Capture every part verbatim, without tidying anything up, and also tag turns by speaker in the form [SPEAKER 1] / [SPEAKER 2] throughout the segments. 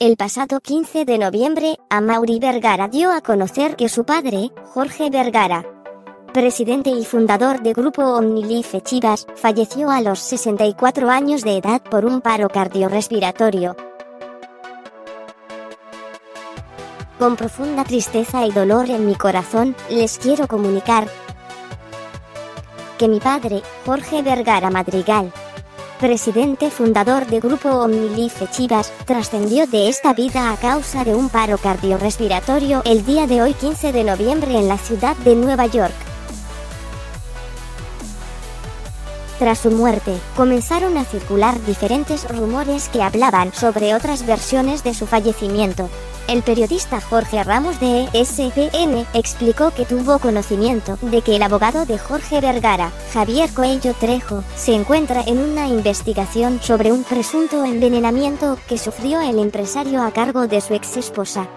[SPEAKER 1] El pasado quince de noviembre, Amaury Vergara dio a conocer que su padre, Jorge Vergara, presidente y fundador de Grupo Omnilife Chivas, falleció a los sesenta y cuatro años de edad por un paro cardiorrespiratorio. Con profunda tristeza y dolor en mi corazón, les quiero comunicar que mi padre, Jorge Vergara Madrigal, presidente fundador de Grupo Omnilife Chivas, trascendió de esta vida a causa de un paro cardiorrespiratorio el día de hoy quince de noviembre en la ciudad de Nueva York. Tras su muerte, comenzaron a circular diferentes rumores que hablaban sobre otras versiones de su fallecimiento. El periodista Jorge Ramos de E S P N explicó que tuvo conocimiento de que el abogado de Jorge Vergara, Javier Coello Trejo, se encuentra en una investigación sobre un presunto envenenamiento que sufrió el empresario a cargo de su exesposa.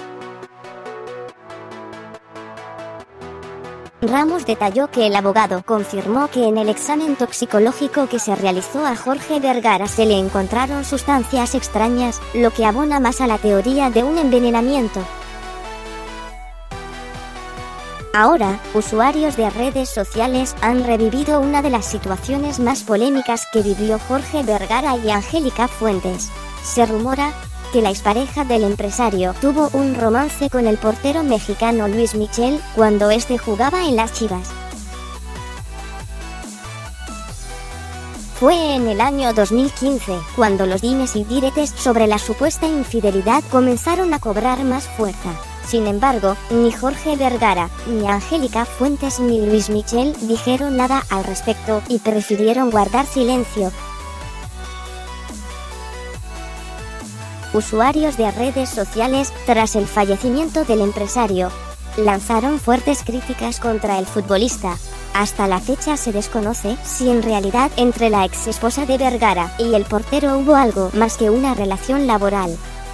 [SPEAKER 1] Ramos detalló que el abogado confirmó que en el examen toxicológico que se realizó a Jorge Vergara se le encontraron sustancias extrañas, lo que abona más a la teoría de un envenenamiento. Ahora, usuarios de redes sociales han revivido una de las situaciones más polémicas que vivió Jorge Vergara y Angélica Fuentes. Se rumora que la expareja del empresario tuvo un romance con el portero mexicano Luis Michel cuando este jugaba en las Chivas. Fue en el año dos mil quince, cuando los dimes y diretes sobre la supuesta infidelidad comenzaron a cobrar más fuerza. Sin embargo, ni Jorge Vergara, ni Angélica Fuentes ni Luis Michel dijeron nada al respecto y prefirieron guardar silencio. Usuarios de redes sociales, tras el fallecimiento del empresario, lanzaron fuertes críticas contra el futbolista. Hasta la fecha se desconoce si en realidad entre la exesposa de Vergara y el portero hubo algo más que una relación laboral.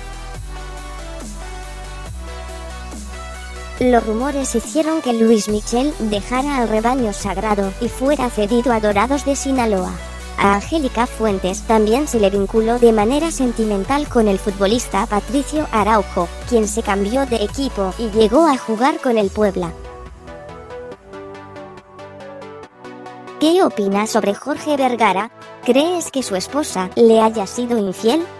[SPEAKER 1] Los rumores hicieron que Luis Michel dejara al rebaño sagrado y fuera cedido a Dorados de Sinaloa. A Angélica Fuentes también se le vinculó de manera sentimental con el futbolista Patricio Araujo, quien se cambió de equipo y llegó a jugar con el Puebla. ¿Qué opinas sobre Jorge Vergara? ¿Crees que su esposa le haya sido infiel?